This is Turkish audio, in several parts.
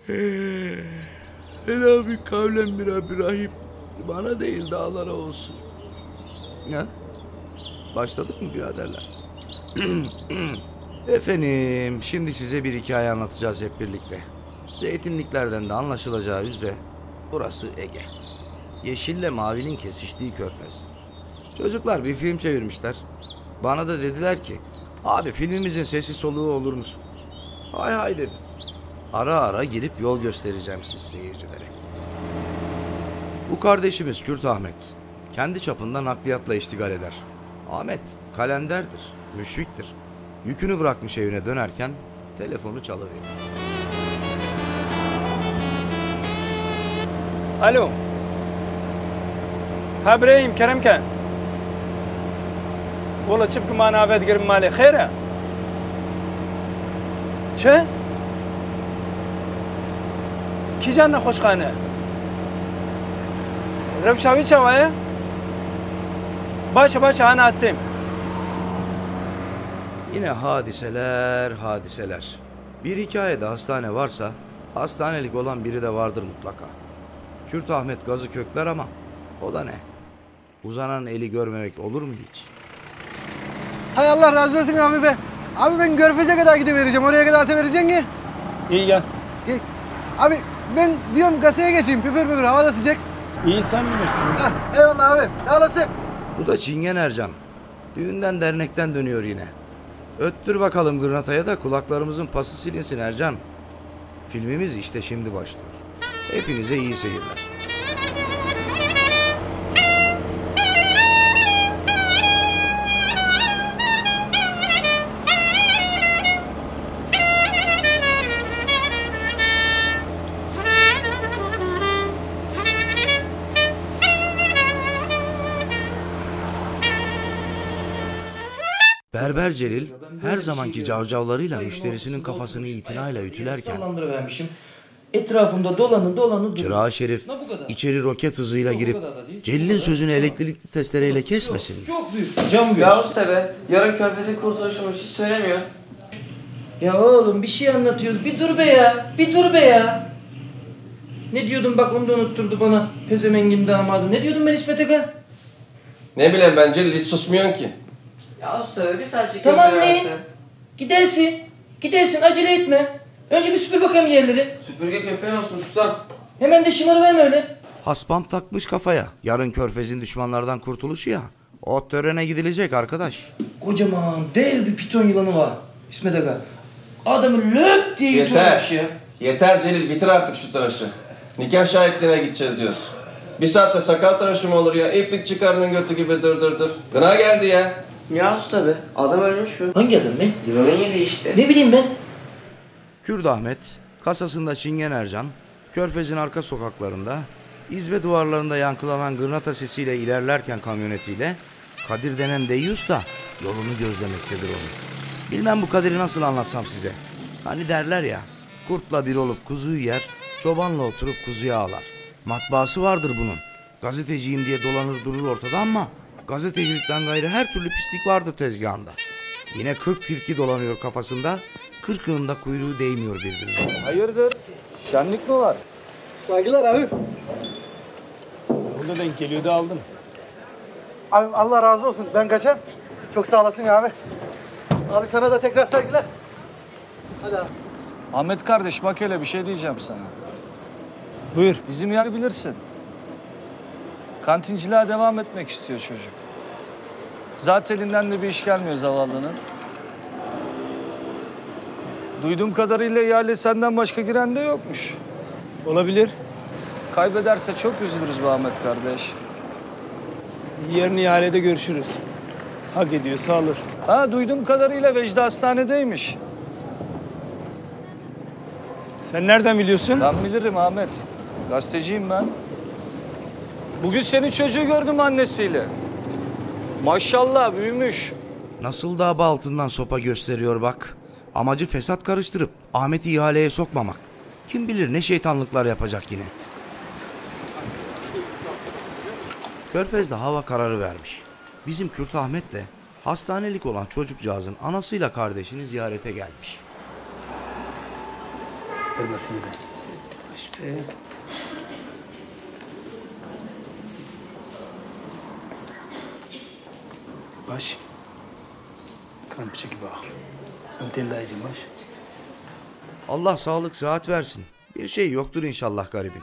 Selamü kavlen bir Rabbirahim. Bana değil dağlara olsun. Ya, başladık mı biraderler? Efendim, şimdi size bir hikaye anlatacağız hep birlikte. Zeytinliklerden de anlaşılacağı üzere burası Ege. Yeşille mavinin kesiştiği körfez. Çocuklar bir film çevirmişler. Bana da dediler ki, abi filmimizin sesi soluğu olur musun? Hay hay dedim. Ara ara gelip yol göstereceğim siz seyircilere. Bu kardeşimiz Kürt Ahmet. Kendi çapında nakliyatla iştigal eder. Ahmet kalenderdir, müşriktir. Yükünü bırakmış evine dönerken telefonu çalıverir. Alo. Ha İbrahim Kerem kan. Valla çıpkı manavet girim mali. Khayra. Çe? Ki canına hoşkhane? Revşavi çavaya? Başa ana astayım. Yine hadiseler. Bir hikayede hastane varsa hastanelik olan biri de vardır mutlaka. Kürt Ahmet gazı kökler ama o da ne? Uzanan eli görmemek olur mu hiç? Hay Allah razı olsun abi be. Abi ben Körfez'e kadar gidivereceğim. Oraya kadar atıvereceksin ki. İyi gel. Gel. Abi ben diyorum kasaya geçeyim. Püfür hava da sıcak. İyi sen bilirsin. Hah, eyvallah abi. Sağ olasın. Bu da Çingen Ercan. Düğünden dernekten dönüyor yine. Öttür bakalım gırnataya da kulaklarımızın pası silinsin Ercan. Filmimiz işte şimdi başlıyor. Hepinize iyi seyirler. Berber Celil her zamanki cavcavlarıyla müşterisinin kafasını itinayla ütülerken etrafımda dolanı Çırağı Şerif içeri roket hızıyla girip Celil'in sözünü elektrikli testereyle kesmesin mi? Çok büyük. Cam göz. Ya usta be, yarın Körfez'in kurtuluşumuş hiç söylemiyor. Ya oğlum bir şey anlatıyoruz. Bir dur be ya. Ne diyordum bak onu da unutturdu bana. Pezemengin damadı. Ne diyordum ben İsmet Aga? Ne bileyim ben Celil hiç susmuyorsun ki. Ya usta be bir saat çekim Tamam versin. Gidersin acele etme. Önce bir süpür bakayım yerleri. Süpürge köpeğin olsun ustam. Hemen de şımarıverme öyle. Haspam takmış kafaya. Yarın Körfez'in düşmanlardan kurtuluşu ya. O törene gidilecek arkadaş. Kocaman dev bir piton yılanı var İsmet Aga. Adamı löp diye yutuyormuş ya. Yeter Celil bitir artık şu tıraşı. Nikah şahitliğine gideceğiz diyoruz. Bir saatte sakal tıraşı mı olur ya? İplik çıkarının götü gibi dır. Gına geldi ya. Ya usta be, adam ölmüş mü? Hangi adam be? Yılanın yedi işte. Ne bileyim ben. Kürt Ahmet kasasında Çingen Ercan, Körfez'in arka sokaklarında, izbe duvarlarında yankılanan gırnata sesiyle ilerlerken kamyonetiyle Kadir denen deyyus da yolunu gözlemektedir onu. Bilmem bu Kadir'i nasıl anlatsam size. Hani derler ya, kurtla bir olup kuzuyu yer, çobanla oturup kuzuya ağlar. Matbaası vardır bunun. Gazeteciyim diye dolanır durur ortada ama gazetecilikten gayrı her türlü pislik vardır tezgahında. Yine 40 tilki dolanıyor kafasında, 40'ında kuyruğu değmiyor birbirine. Hayırdır? Şenlik mi var? Saygılar abi. Burada denk geliyordu aldım. Abi Allah razı olsun. Ben kaçayım. Çok sağ olasın abi. Abi sana da tekrar saygılar. Hadi abi. Ahmet kardeş bak hele bir şey diyeceğim sana. Buyur. Bizim yer bilirsin. Kantinciliğe devam etmek istiyor çocuk. Zaten elinden de bir iş gelmiyor zavallının. Duyduğum kadarıyla ihale senden başka giren de yokmuş. Olabilir. Kaybederse çok üzülürüz be Ahmet kardeş. Yarın ihalede görüşürüz. Hak ediyorsa alır. Ha duyduğum kadarıyla Vecdi hastanedeymiş. Sen nereden biliyorsun? Ben bilirim Ahmet. Gazeteciyim ben. Bugün senin çocuğu gördüm annesiyle. Maşallah büyümüş. Nasıl da aba altından sopa gösteriyor bak. Amacı fesat karıştırıp Ahmet'i ihaleye sokmamak. Kim bilir ne şeytanlıklar yapacak yine. Körfez'de hava kararı vermiş. Bizim Kürt Ahmet'le hastanelik olan çocukcağızın anasıyla kardeşini ziyarete gelmiş. Kırmasın da. Baş. Kan bıçak gibi bak. Ömtel dayıcım baş. Allah sağlık sıhhat versin. Bir şey yoktur inşallah garibin.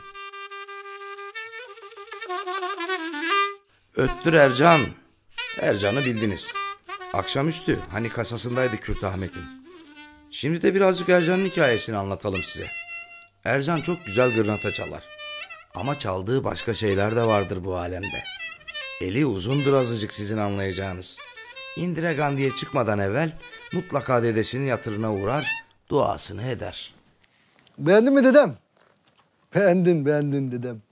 Öttür Ercan. Ercan'ı bildiniz. Akşamüstü hani kasasındaydı Kürt Ahmet'in. Şimdi de birazcık Ercan'ın hikayesini anlatalım size. Ercan çok güzel gırnata çalar. Ama çaldığı başka şeyler de vardır bu alemde. Eli uzundur azıcık sizin anlayacağınız. Indira Gandhi'ye çıkmadan evvel mutlaka dedesinin yatırına uğrar, duasını eder. Beğendin mi dedem? Beğendin dedem.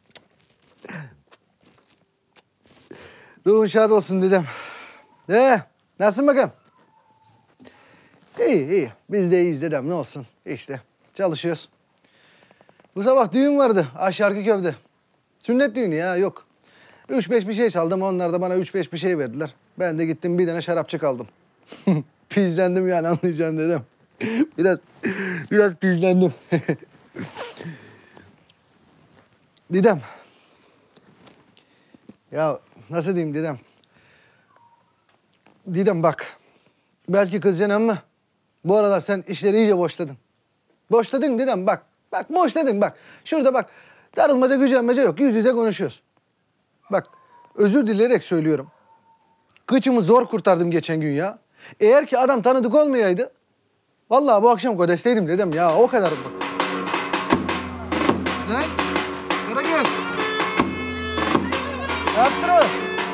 Ruhun şad olsun dedem. Nasılsın bakalım? İyi. Biz de iyiyiz dedem, ne olsun. İşte çalışıyoruz. Bu sabah düğün vardı, Aşarkı Köy'de. Sünnet düğünü ya, yok. 3-5 bir şey çaldım, onlar da bana 3-5 bir şey verdiler. Ben de gittim bir tane şarapçı kaldım. Pizlendim yani, anlayacağım dedem. Biraz pizlendim. Dedem. Ya nasıl diyeyim dedem? Dedem bak. Belki kızacaksın ama bu aralar sen işleri iyice boşladın. Boşladın dedem bak. Bak boşladın bak. Şurada bak. Darılmaca gücenmece yok. Yüz yüze konuşuyoruz. Bak özür dileyerek söylüyorum. Kıçımı zor kurtardım geçen gün ya. Eğer ki adam tanıdık olmayaydı, vallahi bu akşam Kodes'teydim dedem ya, o kadar. Lan, Karagöz. Ne yaptın o?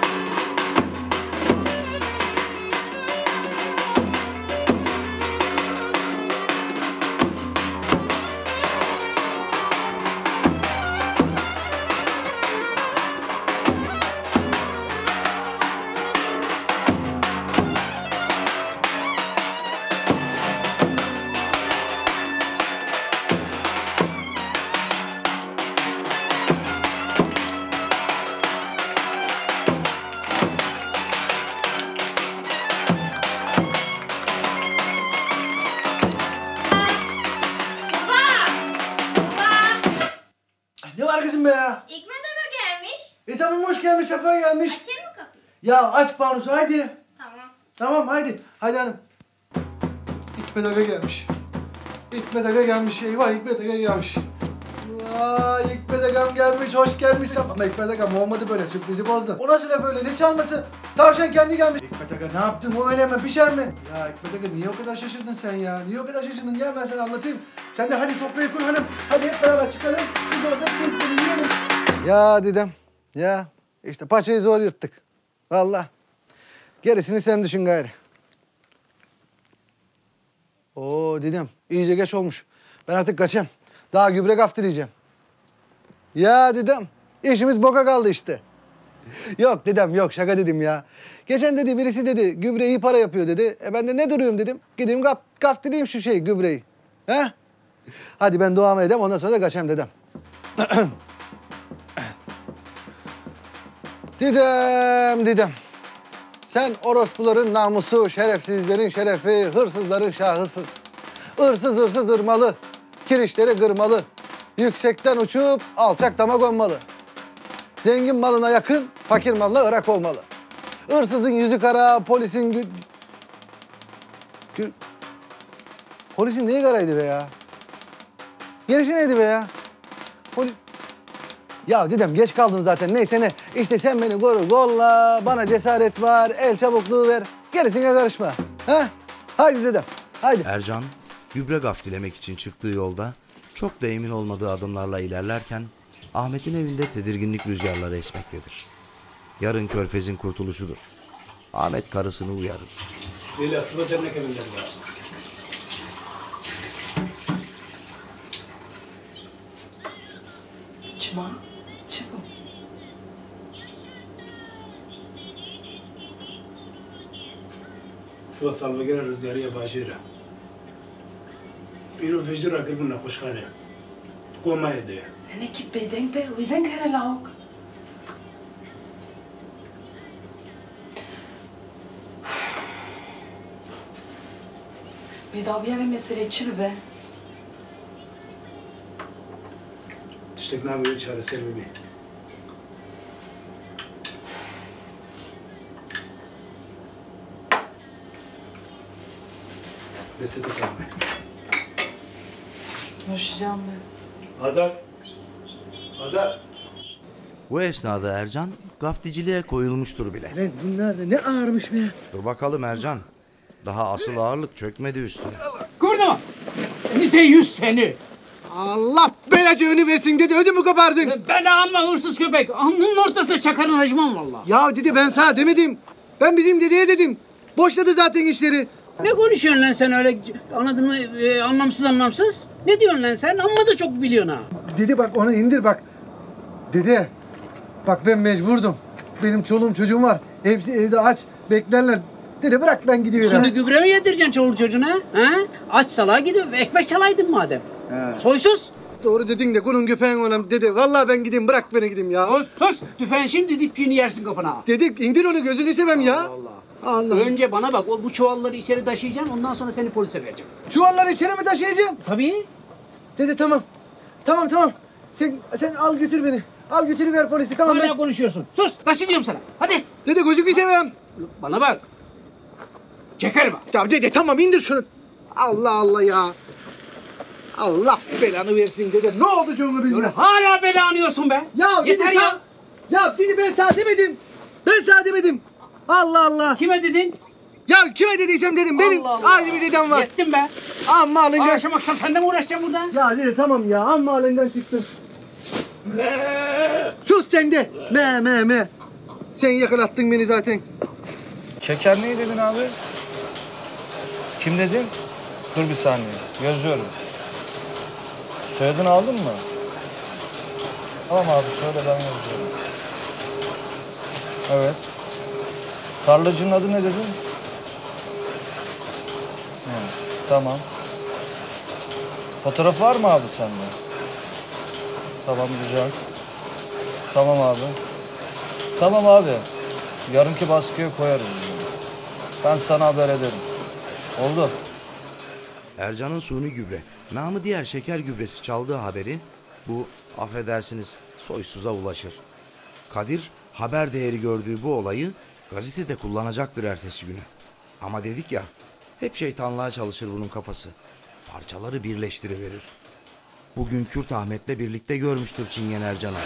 Ne var kızım be ya? Hikmet Aga gelmiş. Tamam, hoş gelmiş, sefa gelmiş. Açayım mı kapıyı? Ya aç panusu haydi. Tamam. Tamam haydi. Hadi hanım. Hikmet Aga gelmiş. Hikmet Aga gelmiş. Eyvah, Hikmet Aga gelmiş. Vay, Hikmet Agam gelmiş. Hoş gelmiş. Ama Hikmet Agam olmadı, böyle sürprizi bozdu. O nasıl laf öyle? Ne çalması? Tavşan kendi gelmiş. Hikmet Aga ne yaptın? O öyle mi? Pişer mi? Ya Hikmet Aga niye o kadar şaşırdın sen ya? Niye o kadar şaşırdın? Gel ben sana anlatayım. Sen de hadi sofrayı kur hanım. Hadi hep beraber çıkalım. Biz orada biz yiyelim. Ya dedem. Ya işte paçayı zor yırttık. Vallahi. Gerisini sen düşün gayrı. Oo dedem, iyice geç olmuş. Ben artık kaçayım. Daha gübre kaftileyeceğim. Ya dedem, işimiz boka kaldı işte. Yok dedem, yok şaka dedim ya. Geçen dedi birisi dedi gübre iyi para yapıyor dedi. Ben de ne duruyorum dedim. Gideyim kaftileyim şu gübreyi. He? Hadi ben duamı edeyim, ondan sonra da kaçayım dedem. Dedem. Sen orospuların namusu, şerefsizlerin şerefi, hırsızların şahısın. Hırsız ırmalı, kirişleri kırmalı. Yüksekten uçup alçak dama konmalı. Zengin malına yakın, fakir malına ırak olmalı. Hırsızın yüzü kara, polisin polisin neyi karaydı be ya? Gerisi neydi be ya? Ya dedem geç kaldım zaten, neyse ne. İşte sen beni koru, kolla, bana cesaret var, el çabukluğu ver. Gerisine karışma. Ha? Haydi dedem, haydi. Ercan gübre gaftilemek için çıktığı yolda çok da emin olmadığı adımlarla ilerlerken Ahmet'in evinde tedirginlik rüzgarları esmektedir. Yarın Körfez'in kurtuluşudur. Ahmet karısını uyarır. Leyla sıva cennet evinden ya. Чма? Чего? Sıva salvagera rüzgarıya bajira. Biro vejira kırbına hoşkane. Koma ediyor. أنا كيف بيدنك بي ويدنك هلا لعوك Bedaviye ve mesele çi be. استقنابي çaresel bebeği. Reçete salma. Konuşacağım ben. Hazar. Hazar. Bu esnada Ercan gafticiliğe koyulmuştur bile. Lan bunlar da ne ağırmış be. Dur bakalım Ercan. Daha asıl ağırlık çökmedi üstüne. Gördün mü? Seni de yüz seni. Allah belacığını versin dedi ödümü kopardın. Ben alma hırsız köpek. Alnının ortasına çakarın acımam valla. Ya dedi ben sana demedim. Ben bizim dedeye dedim. Boşladı zaten işleri. Ne konuşuyorsun lan sen öyle anladın mı anlamsız anlamsız? Ne diyorsun lan sen? Amma da çok biliyorsun ha. Dedi bak onu indir bak. Dede bak ben mecburdum. Benim çoluğum çocuğum var. Hepsi evde aç beklerler. Dede bırak ben gidiyorum. Şimdi gübre mi yedireceksin çoluk çocuğuna? Ha? Aç salağa gidip ekmek çalaydın madem. Soysuz. Doğru dedin de kulun köpeğin olan dede. Vallahi ben gideyim bırak beni gideyim ya. Sus. Tüfeğin şimdi dipçiğini yersin kafana. Dedik indir onu gözünü seveyim ya. Allah. Önce bana bak bu çuvalları içeri taşıyacaksın ondan sonra seni polise vereceğim. Çuvalları içeri mi taşıyacağım? Tabii. Dede tamam. Tamam. Sen al götür beni. Al götürüver polisi tamam Hala ben. konuşuyorsun. Sus. Taşı diyorum sana. Hadi. Dede gözünü seveyim. Bana bak. Çeker bak. Ya dede tamam indir şunu. Allah ya. Allah belanı versin dede. Ne oldu canını bilmiyorum. Hala bela anıyorsun be. Ya yeter dede ya. Ya dede ben sana demedim. Allah. Kime dedin? Ya kime dediysem dedim. Benim ayrı bir dedem var. Yettim be. Amma alından. Akşam sen de mi uğraşacaksın burada? Ya dede tamam ya. Amma alından çıktın. Sus sen de. Me. Sen yakalattın beni zaten. Şeker neyi dedin abi? Kim dedin? Dur bir saniye. Yazıyorum. Soyadını aldın mı? Tamam abi söyle ben yazıyorum. Evet. Tarlacının adı ne dedin? Tamam. Fotoğraf var mı abi sende? Tamam güzel. Tamam abi. Tamam abi. Yarınki baskıya koyarız. Ben sana haber ederim. Oldu. Ercan'ın suni gübre, namı diğer şeker gübresi çaldığı haberi bu affedersiniz soysuza ulaşır. Kadir haber değeri gördüğü bu olayı gazetede kullanacaktır ertesi günü. Ama dedik ya hep şeytanlığa çalışır bunun kafası. Parçaları birleştiriverir. Bugün Kürt Ahmet'le birlikte görmüştür Çingen Ercan'ı.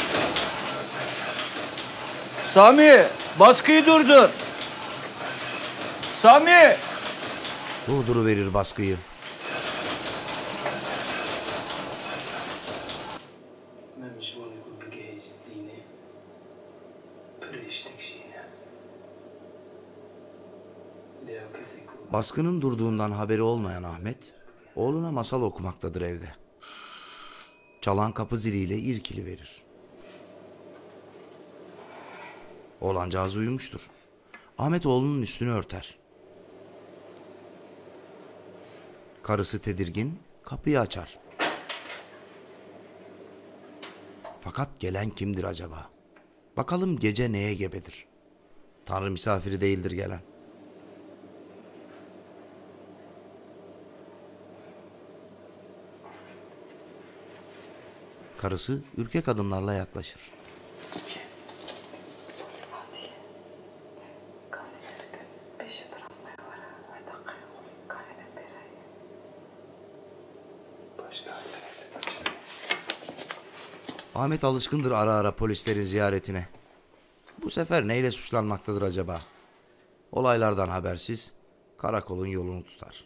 Sami, baskıyı durdur. Sami! Durduruverir baskıyı. Baskının durduğundan haberi olmayan Ahmet, oğluna masal okumaktadır evde. Çalan kapı ziliyle irkili verir. Oğlancağız uyumuştur. Ahmet oğlunun üstünü örter. Karısı tedirgin kapıyı açar. Fakat gelen kimdir acaba? Bakalım gece neye gebedir? Tanrı misafiri değildir gelen. Karısı ürkek adımlarla yaklaşır. Ahmet alışkındır ara ara polislerin ziyaretine. Bu sefer neyle suçlanmaktadır acaba? Olaylardan habersiz karakolun yolunu tutar.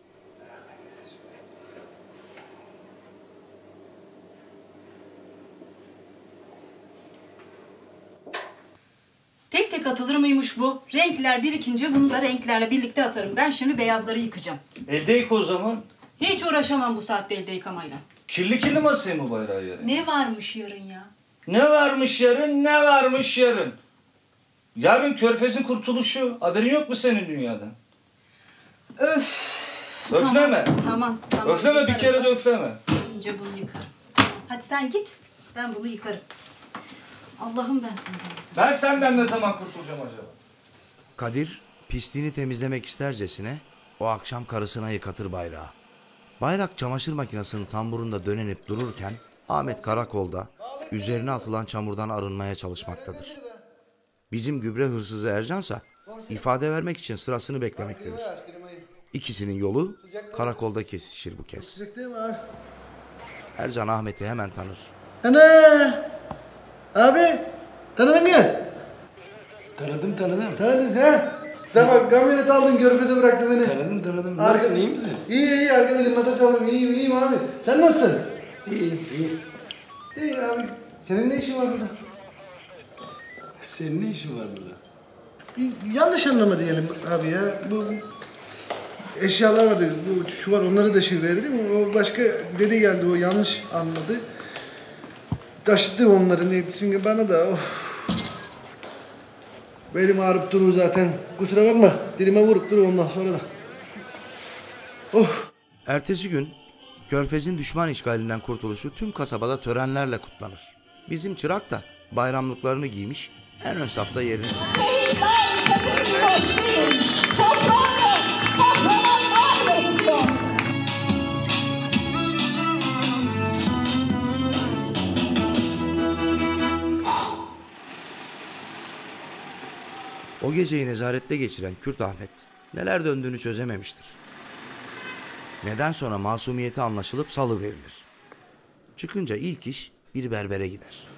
Tek tek atılır mıymış bu? Renkler birikince bunu da renklerle birlikte atarım. Ben şimdi beyazları yıkacağım. Elde yık o zaman. Hiç uğraşamam bu saatte elde yıkamayla. Kirli masaya mı bayrağı yarın? Ne varmış yarın ya? Ne varmış yarın? Yarın Körfez'in kurtuluşu. Haberin yok mu senin dünyadan? Öf. Öfleme. Tamam. Öfleme bir yıkarım. kere de öfleme. Önce bunu yıkarım. Hadi sen git. Ben bunu yıkarım. Allah'ım ben senden. Ben senden ne zaman kurtulacağım acaba? Kadir pisliğini temizlemek istercesine o akşam karısına yıkatır bayrağı. Bayrak çamaşır makinesinin tamburunda dönenip dururken Ahmet karakolda üzerine atılan çamurdan arınmaya çalışmaktadır. Bizim gübre hırsızı Ercansa ifade vermek için sırasını beklemektedir. İkisinin yolu karakolda kesişir bu kez. Sıcak değil mi abi? Ercan Ahmet'i hemen tanır. Ana! Abi! Tanıdın mı? Tanıdım. Tanıdın he? Tamam kamyonet aldın Körfez'e bıraktın beni. Tanıdım. Nasılsın, iyi misin? İyi arkada limbata çaldım. İyiyim abi. Sen nasılsın? İyi. İyi abi. Senin ne işin var burada? Senin ne işin var burada? Bir yanlış anlama diyelim abi ya. Bu eşyalar vardı. Şu var onları da şey verdim. O başka dede geldi o yanlış anladı. Taşıdı onların hepsini bana da. Of. Belim ağrıp durur zaten. Kusura bakma. Dilime vurup duruyor ondan sonra da. Of. Ertesi gün Körfez'in düşman işgalinden kurtuluşu tüm kasabada törenlerle kutlanır. Bizim çırak da bayramlıklarını giymiş, en ön safta yerini tutar. O geceyi nezarette geçiren Kürt Ahmet neler döndüğünü çözememiştir. Neden sonra masumiyeti anlaşılıp salıverilir. Çıkınca ilk iş bir berbere gider.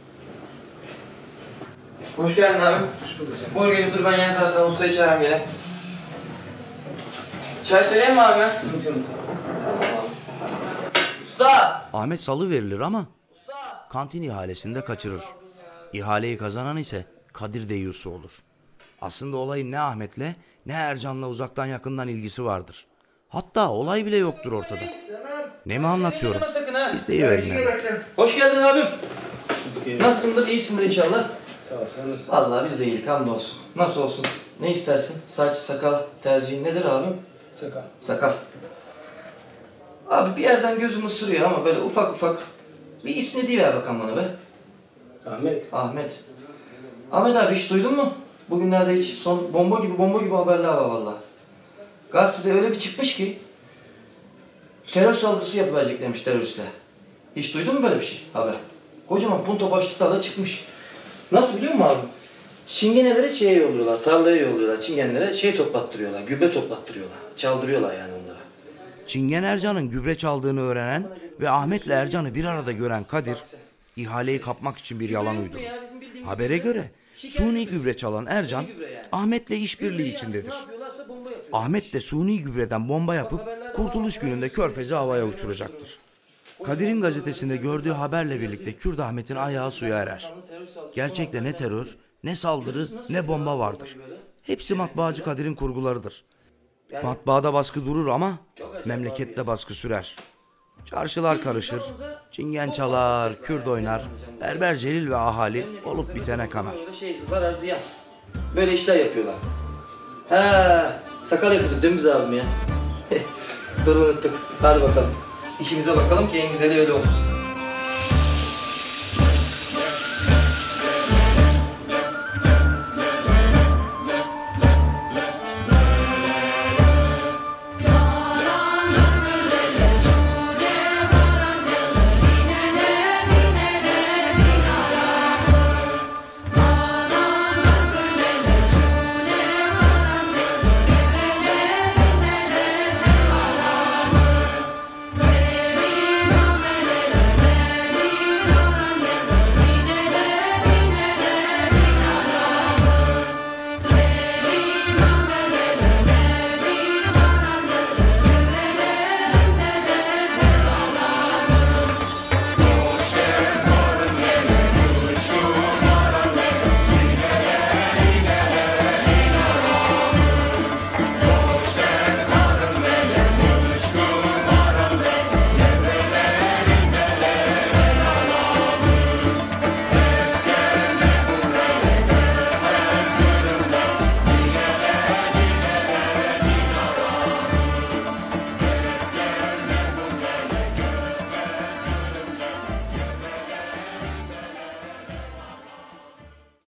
Hoş geldin abi. Hoş bulduk canım. Buyur gel otur, ben yan taraftan ustayı çağırayım gene. Çay söyleyeyim mi abi? Yok canım tamam abi. Usta! Ahmet salıverilir ama kantin ihalesinde kaçırır. İhaleyi kazanan ise Kadir Deyyusu olur. Aslında olayın ne Ahmet'le ne Ercan'la uzaktan yakından ilgisi vardır. Hatta olay bile yoktur ortada. Ne mi anlatıyorum? Biz de iyi verin. Hoş geldin abim. Nasılsındır? İyisindir inşallah. Sağ ol, sen nasılsın? Vallahi biz de iyilik hamdolsun. Nasıl olsun? Ne istersin? Saç, sakal tercihin nedir abim? Sakal. Sakal. Abi bir yerden gözüm ısırıyor ama böyle ufak ufak bir ismini deyiver bakalım bana be. Ahmet. Ahmet abi hiç duydun mu? Bugünlerde hiç son bomba gibi haberler var vallahi. Gazetede öyle bir çıkmış ki terör saldırısı yapılacak demiş teröristler. Hiç duydun mu böyle bir şey haber? Kocaman punto başlıklarla çıkmış. Nasıl biliyor musun abi? Çingenelere şeye yolluyorlar, tarlaya yolluyorlar. Çingenlere toplattırıyorlar, gübre toplattırıyorlar. Çaldırıyorlar yani onlara. Çingen Ercan'ın gübre çaldığını öğrenen ve Ahmet'le Ercan'ı bir arada gören Kadir, ihaleyi kapmak için bir yalan uydurur. Habere göre suni gübre çalan Ercan, Ahmet'le işbirliği içindedir. Ahmet de suni gübreden bomba yapıp kurtuluş gününde Körfez'i havaya uçuracaktır. Kadir'in gazetesinde gördüğü haberle birlikte Kürt Ahmet'in ayağı suya erer. Gerçekte ne terör, ne saldırı, ne bomba vardır. Hepsi matbaacı Kadir'in kurgularıdır. Matbaada baskı durur ama memlekette baskı sürer. Çarşılar karışır, çingen çalar, Kürt oynar, berber Celil ve ahali olup bitene kanar. Böyle işler yapıyorlar. Ha, sakal yapıyorduk değil mi biz abim ya? Dur unuttuk. Hadi bakalım. İşimize bakalım ki en güzeli öyle olsun.